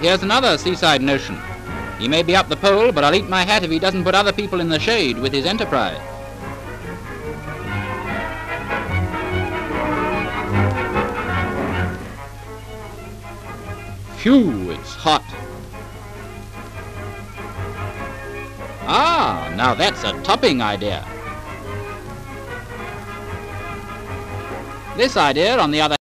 Here's another seaside notion. He may be up the pole, but I'll eat my hat if he doesn't put other people in the shade with his enterprise. Phew, it's hot. Ah, now that's a topping idea. This idea, on the other